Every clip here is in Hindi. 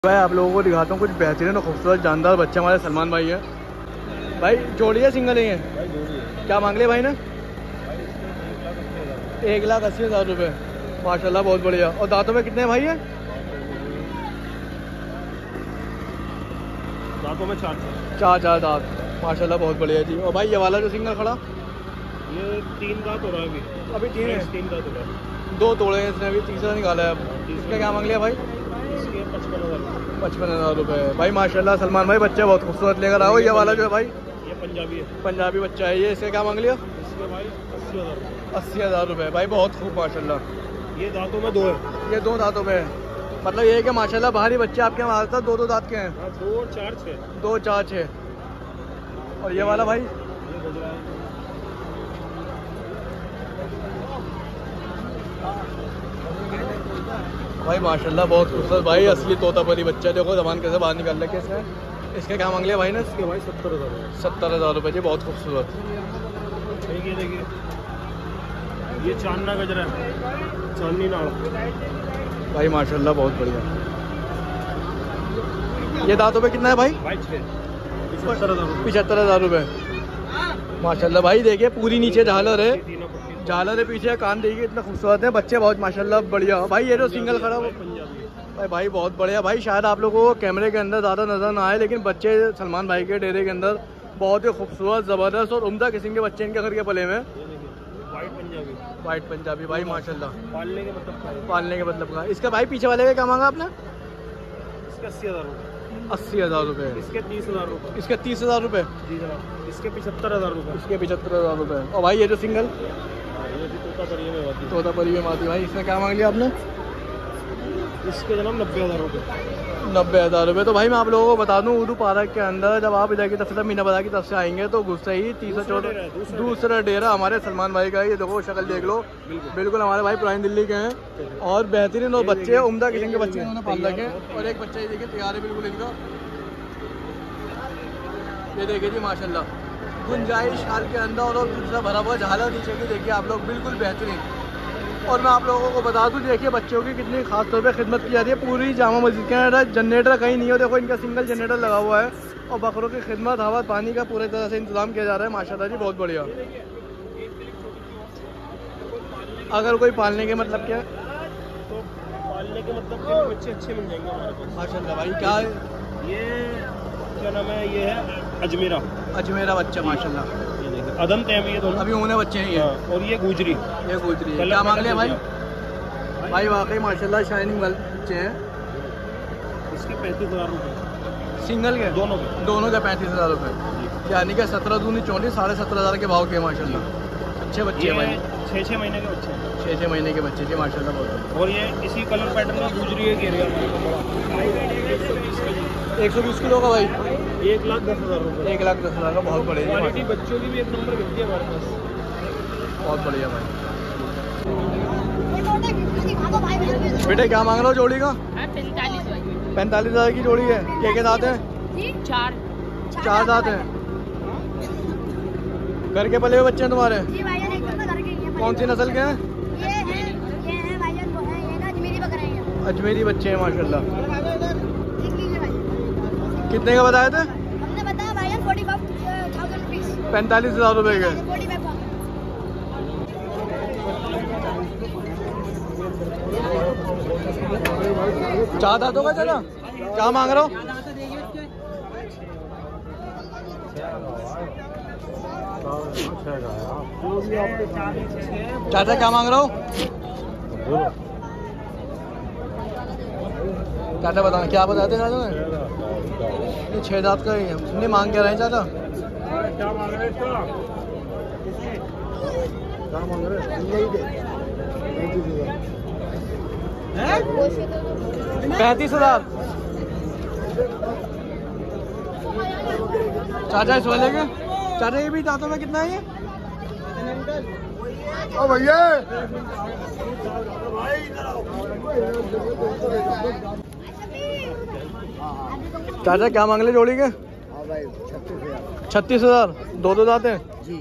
भाई आप लोगों को दिखाता हूँ कुछ बेहतरीन और खूबसूरत जानदार बच्चे हमारे सलमान भाई हैं। भाई जोड़ी है सिंगल ही है? क्या मांग लिया भाई ने? 1,80,000 रुपये। माशाल्लाह बहुत बढ़िया। और दांतों में कितने भाई हैं? दांतों में चार दांत। माशाल्लाह बहुत बढ़िया जी। और भाई ये वाला जो सिंगल खड़ा, ये 3 दांत हो रहा है अभी 3 है? 3 दांत हो रहा है। 2 तोड़े हैं इसने, अभी तीसरा निकाला है अब। इसका क्या मांग लिया भाई? 55,000 रुपये। भाई माशाल्लाह सलमान भाई बच्चे बहुत खूबसूरत लेकर आओ। ये वाला जो है भाई, ये पंजाबी है। पंजाबी बच्चा है ये। इसका क्या मांग लिया? इसके भाई 80,000 रुपये। भाई बहुत खूब माशाल्लाह। ये दांतों में 2 है। ये 2 दांतों में है। मतलब ये है कि माशाल्लाह बाहरी बच्चे आपके वहाँ आता 2 दांत के हैं। 2 4 6। 2 4 6। और ये वाला भाई भाई माशाल्लाह बहुत खूबसूरत भाई, असली तोतापरी बच्चा। देखो जबान कैसे बाहर निकल रहा है इसका। इसका क्या मांग लिया भाई ने? इसके भाई 70,000। 70,000 रुपये जी। बहुत खूबसूरत। देखिए ये चांदना गजरा है, चांदनी नाड़। भाई माशाल्लाह बहुत बढ़िया। ये दांतों पे कितना है भाई? 75,000 रुपये। माशाल्लाह भाई देखिए पूरी नीचे झालर है, झालर है पीछे, कान देखिए इतना खूबसूरत है। बच्चे बहुत माशाल्लाह बढ़िया। भाई ये जो सिंगल खड़ा वो भाई बहुत बढ़िया। भाई शायद आप लोगों को कैमरे के अंदर ज़्यादा नजर ना आए, लेकिन बच्चे सलमान भाई के डेरे के अंदर बहुत ही खूबसूरत, ज़बरदस्त और उम्दा किस्म के बच्चे इनके घर के पले में। वाइट पंजाबी भाई माशाल्लाह। पालने के मतलब का। इसका भाई पीछे वाले का क्या मांगा आपने? इसका 80,000 रुपये। 80,000 रुपये। इसके 30,000 रुपये। इसके 30,000 रुपये। जी जनाब। इसके 75,000 रुपये। इसके 75,000 रुपये। और भाई ये जो सिंगल तोतापरी में माती भाई, इसमें क्या मांग लिया आपने? इसके जनाब 90,000 रुपये। 90,000 रुपये। तो भाई मैं आप लोगों को बता दूं उर्दू पार्क के अंदर जब आप इधर की तरफ से मीना बाजार की तरफ से आएंगे तो गुस्से ही 314 दूसरा डेरा हमारे सलमान भाई का। ये देखो शक्ल देख लो, बिल्कुल हमारे भाई पुरानी दिल्ली के हैं और बेहतरीन और बच्चे उम्दा किस्म के बच्चे इन्होंने पाल रखे हैं। और एक बच्चा ये देखिए तैयार है बिल्कुल इनका। ये देखिए जी माशाल्लाह गुंजाइश हाल के अंदर और दूसरा भरा हुआ झालर नीचे की देखिए आप लोग, बिल्कुल बेहतरीन। और मैं आप लोगों को बता दूं देखिए बच्चों की कितनी खास तौर पे खिदमत की जाती है पूरी जामा मस्जिद के अंदर। जनरेटर कहीं नहीं हो, देखो इनका सिंगल जनरेटर लगा हुआ है और बकरों की खिदमत, हवा पानी का पूरी तरह से इंतजाम किया जा रहा है माशाल्लाह जी। बहुत बढ़िया। अगर कोई पालने के मतलब क्या है? तो पालने के मतलब के बच्चे अच्छे मिल जाएंगे हमारे पास माशाल्लाह भाई। क्या है ये, क्या नाम है? ये है अजमेरा बच्चा माशाल्लाह। अदम तैम ये दोनों अभी उन्हें बच्चे नहीं है। और ये गुजरी है। क्या मांग लिया भाई? भाई वाकई माशाल्लाह शाइनिंग वाले बच्चे हैं। इसके 35,000 रुपये। सिंगल के? दोनों का 35,000 रुपये। यानी कि 17 दूनी 24, 17,500 के भाव के माशाल्लाह। अच्छे बच्चे हैं भाई। 6 महीने के बच्चे। 6 महीने के बच्चे जी माशाल्लाह बहुत। और ये इसी कलर पैटर्न का गुजरी है। 120 किलो का भाई। 1,10,000 रुपये। 1,10,000 का। बहुत बढ़िया क्वालिटी बच्चों की भी एक नंबर मिलती है हमारे पास। बहुत बढ़िया भाई। बेटे क्या मांग रहे हो जोड़ी का? 45,000 की जोड़ी है। क्या दांत है? 4 दांत हैं। घर के पले हुए बच्चे हैं तुम्हारे? कौन सी नस्ल के हैं? अजमेरी बच्चे हैं माशाल्लाह। कितने का बताए थे? हमने बताया भाई 45,000 रुपीस। 45,000 रुपये के। चार दांतों का चला? क्या मांग रहा हो? चाचा क्या मांग रहा हो? चाचा बताना क्या बताते चाचा ने? 6 दांत का ही है। नहीं मांग क्या रहे हैं चाचा? क्या मांग रहे हैं इसका? क्या मांग रहे हैं? 35,000। चाचा इस वाले के? चाचा ये भी दांतों में कितना है ये? ओ भैया चाचा क्या मांग ले जोड़ी के? 36,000। 2 दांत हैं जी।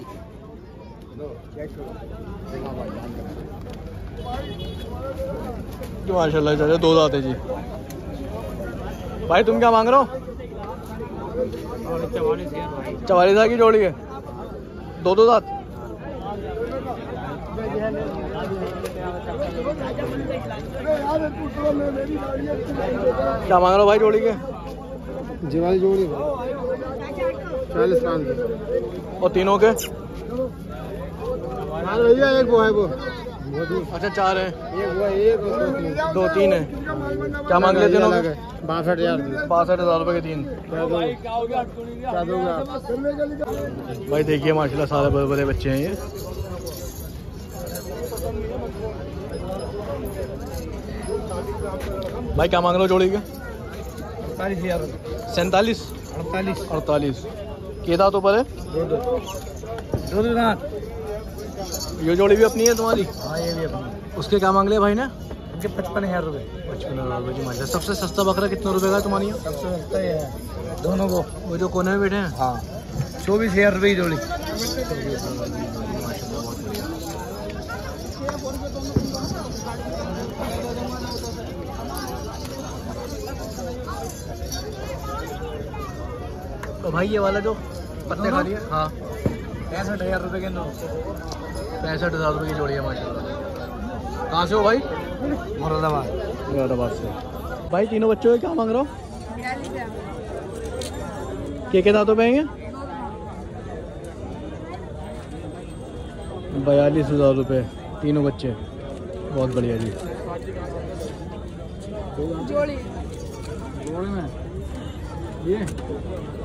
माशाल्लाह चाचा 2 दांत है जी। भाई तुम क्या मांग रहे हो? 44,000 की जोड़ी है, दो दांत। क्या मांग रहे हो भाई जोड़ी के? जी वाली जोड़ी 40 कान की। और तीनों के? भैया एक वो है वो। अच्छा 4 है, एक वो है, एक और 2 3 है। क्या मांग लेते तीनों के? 62,000 62,000 रुपये के 3। क्या दोगे आप? भाई देखिए माशाल्लाह सारे बड़े बड़े बच्चे हैं ये। भाई क्या मांग रहे हो जोड़ी के? 47,000। 47 48 के दांतों पर है? दो दांत। ये जोड़ी भी अपनी है तुम्हारी? हाँ ये भी अपनी। उसके क्या मांग लिया भाई ने? उनके 55,000 रुपये। 55,000 रुपये की माशाल्लाह। सबसे सस्ता बकरा कितने रुपए का है तुम्हारी? सबसे सस्ता ये है दोनों को। वो जो कोने में बैठे हैं? हाँ 24,000 रुपये की जोड़ी। तो भाई ये वाला जो पत्ते खा रही है? हाँ 65,000 रुपये के दो। 65,000 रुपये की जोड़ी है माशाल्लाह। कहाँ से हो भाई? मुरादाबाद से। भाई तीनों बच्चों के क्या मांग रहे हो? के दांतों पे आएंगे? 42,000 रुपये तीनों बच्चे, बहुत बढ़िया जी। जोड़ी में ये